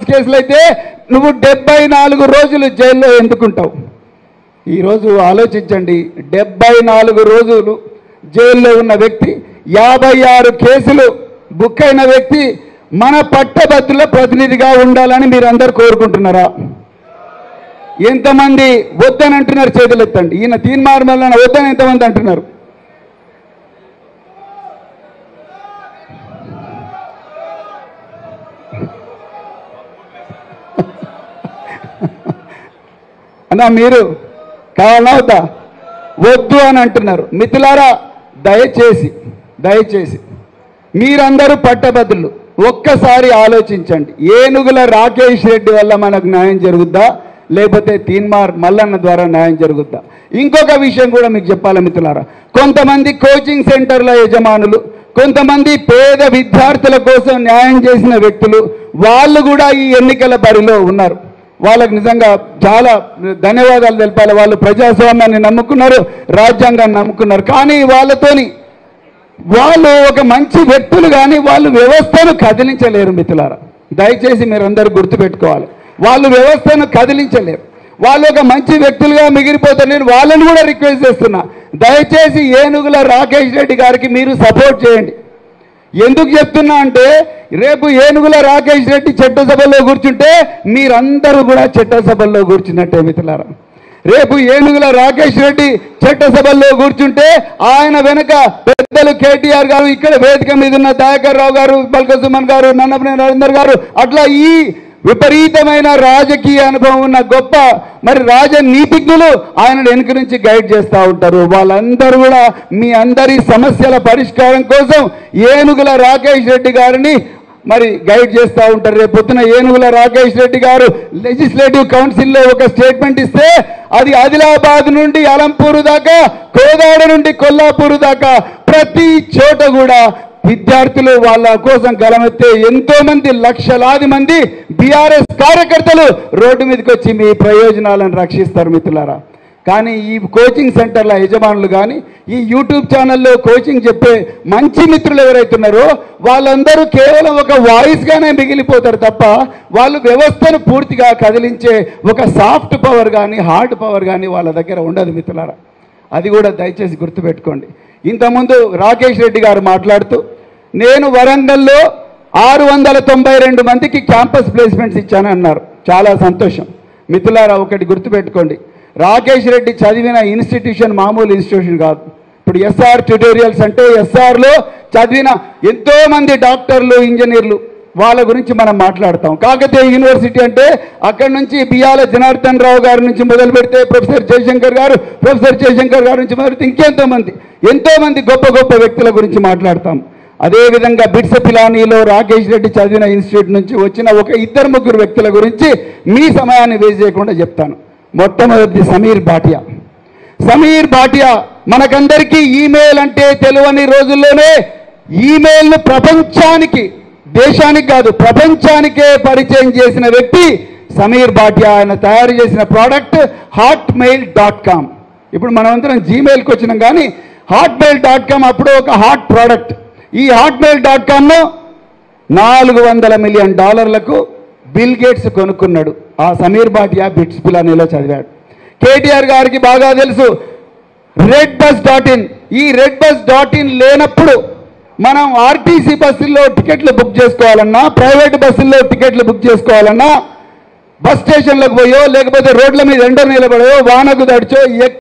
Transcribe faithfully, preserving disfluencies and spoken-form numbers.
కేసులు అయితే నువ్వు డెబ్బై నాలుగు రోజులు జైల్లో ఎందుకుంటావు? ఈరోజు ఆలోచించండి, డెబ్బై నాలుగు రోజులు జైల్లో ఉన్న వ్యక్తి, యాభై ఆరు కేసులు బుక్ అయిన వ్యక్తి మన పట్టభద్రుల ప్రతినిధిగా ఉండాలని మీరందరూ కోరుకుంటున్నారా? ఎంతమంది వద్దని అంటున్నారు? చేతులు ఎత్తండి. ఈయన తీన్మార్ మల్లన్న వద్దని ఎంతమంది అంటున్నారు? అన్నా మీరు కావాలా వద్దా? వద్దు అని అంటున్నారు. మిత్రులారా, దయచేసి దయచేసి మీరందరూ పట్టభద్రులు ఒక్కసారి ఆలోచించండి. ఏనుగుల రాకేష్ రెడ్డి వల్ల మనకు న్యాయం జరుగుద్దా, లేకపోతే తీన్మార్ మల్లన్న ద్వారా న్యాయం జరుగుద్దా? ఇంకొక విషయం కూడా మీకు చెప్పాలి మిత్రులారా, కొంతమంది కోచింగ్ సెంటర్ల యజమానులు, కొంతమంది పేద విద్యార్థుల కోసం న్యాయం చేసిన వ్యక్తులు, వాళ్ళు కూడా ఈ ఎన్నికల బరిలో ఉన్నారు. వాళ్ళకు నిజంగా చాలా ధన్యవాదాలు తెలపాలి. వాళ్ళు ప్రజాస్వామ్యాన్ని నమ్ముకున్నారు, రాజ్యాంగాన్ని నమ్ముకున్నారు. కానీ వాళ్ళతోని వాళ్ళు ఒక మంచి వ్యక్తులు, కానీ వాళ్ళు వ్యవస్థను కదిలించలేరు మిత్రులారా. దయచేసి మీరందరూ గుర్తుపెట్టుకోవాలి, వాళ్ళు వ్యవస్థను కదిలించలేరు. వాళ్ళు ఒక మంచి వ్యక్తులుగా మిగిలిపోతారు. నేను వాళ్ళని కూడా రిక్వెస్ట్ చేస్తున్నా, దయచేసి ఏనుగుల రాకేష్ రెడ్డి గారికి మీరు సపోర్ట్ చేయండి. ఎందుకు చెప్తున్నా అంటే, రేపు ఏనుగుల రాకేష్ రెడ్డి చట్టసభల్లో కూర్చుంటే మీరందరూ కూడా చట్టసభల్లో కూర్చున్నట్టే మిత్రులారా. రేపు ఏనుగుల రాకేష్ రెడ్డి చట్టసభల్లో కూర్చుంటే ఆయన వెనక పెద్దలు కేటీఆర్ గారు, ఇక్కడ వేదిక మీద ఉన్న దయాకర్ రావు గారు, బల్క సుమన్ గారు, నన్నపనేని నరేందర్ గారు, అట్లా ఈ విపరీతమైన రాజకీయ అనుభవం ఉన్న గొప్ప మరి రాజనీతిజ్ఞులు ఆయన వెనుక నుంచి గైడ్ చేస్తూ ఉంటారు. వాళ్ళందరూ కూడా మీ అందరి సమస్యల పరిష్కారం కోసం ఏనుగుల రాకేష్ రెడ్డి గారిని మరి గైడ్ చేస్తూ ఉంటారు. రేపు పొద్దున ఏనుగుల రాకేష్ రెడ్డి గారు లెజిస్లేటివ్ కౌన్సిల్లో ఒక స్టేట్మెంట్ ఇస్తే అది ఆదిలాబాద్ నుండి అలంపూర్ దాకా, కోదాడ నుండి కొల్లాపూర్ దాకా ప్రతి చోట కూడా విద్యార్థులు వాళ్ళ కోసం గలమెత్తే ఎంతో మంది, లక్షలాది మంది బీఆర్ఎస్ కార్యకర్తలు రోడ్డు మీదకి వచ్చి మీ ప్రయోజనాలను రక్షిస్తారు మిత్రులారా. కానీ ఈ కోచింగ్ సెంటర్ల యజమానులు కానీ, ఈ యూట్యూబ్ ఛానల్లో కోచింగ్ చెప్పే మంచి మిత్రులు ఎవరైతున్నారో వాళ్ళందరూ కేవలం ఒక వాయిస్గానే మిగిలిపోతారు తప్ప వాళ్ళు వ్యవస్థను పూర్తిగా కదిలించే ఒక సాఫ్ట్ పవర్ కానీ హార్డ్ పవర్ కానీ వాళ్ళ దగ్గర ఉండదు మిత్రులారా. అది కూడా దయచేసి గుర్తుపెట్టుకోండి. ఇంతకుముందు రాకేష్ రెడ్డి గారు మాట్లాడుతూ, నేను వరంగల్లో ఆరు వందల తొంభై రెండు మందికి క్యాంపస్ ప్లేస్మెంట్స్ ఇచ్చాను అన్నారు. చాలా సంతోషం మిత్రులారా. ఒకటి గుర్తుపెట్టుకోండి, రాకేష్ రెడ్డి చదివిన ఇన్స్టిట్యూషన్ మామూలు ఇన్స్టిట్యూషన్ కాదు. ఇప్పుడు ఎస్ఆర్ ట్యూటోరియల్స్ అంటే ఎస్ఆర్లో చదివిన ఎంతో మంది డాక్టర్లు, ఇంజనీర్లు, వాళ్ళ గురించి మనం మాట్లాడతాం. కాకతీయ యూనివర్సిటీ అంటే అక్కడి నుంచి బియ్యాల జనార్దన్ రావు గారి నుంచి మొదలు పెడితే ప్రొఫెసర్ జయశంకర్ గారు, ప్రొఫెసర్ జయశంకర్ గారి నుంచి మొదలు పెడితే ఇంకెంతో మంది ఎంతో మంది గొప్ప గొప్ప వ్యక్తుల గురించి మాట్లాడతాం. అదేవిధంగా బిట్స్ పిలానీలో రాకేష్ రెడ్డి చదివిన ఇన్స్టిట్యూట్ నుంచి వచ్చిన ఒక ఇద్దరు ముగ్గురు వ్యక్తుల గురించి మీ సమయాన్ని వేస్ట్ చేయకుండా చెప్తాను. మొట్టమొదటి సమీర్ భాటియా. సమీర్ భాటియా మనకందరికీ ఈమెయిల్ అంటే తెలియని రోజుల్లోనే ఈమెయిల్ను ప్రపంచానికి, దేశానికి కాదు ప్రపంచానికే పరిచయం చేసిన వ్యక్తి సమీర్ భాటియా. ఆయన తయారు చేసిన product Hotmail dot com. ఇప్పుడు మనమందరం జీమెయిల్కి వచ్చినాం, కానీ హాట్ మెయిల్ డాట్ కామ్ అప్పుడు ఒక హాట్ ప్రోడక్ట్. ఈ హాట్ మెయిల్ డాట్ కామ్ను నాలుగు వందల మిలియన్ డాలర్లకు బిల్ గేట్స్ కొనుక్కున్నాడు. ఆ సమీర్ భాటియా బిట్స్ పిలానీలో చదివాడు. కేటీఆర్ గారికి బాగా తెలుసు రెడ్ బస్ డాట్ ఇన్. ఈ రెడ్ బస్ డాట్ ఇన్ లేనప్పుడు మనం ఆర్టీసీ బస్సుల్లో టికెట్లు బుక్ చేసుకోవాలన్నా, ప్రైవేట్ బస్సుల్లో టికెట్లు బుక్ చేసుకోవాలన్నా బస్ స్టేషన్లకు పోయో, లేకపోతే రోడ్ల మీద ఎండ నిలబడో, వానకు దడిచో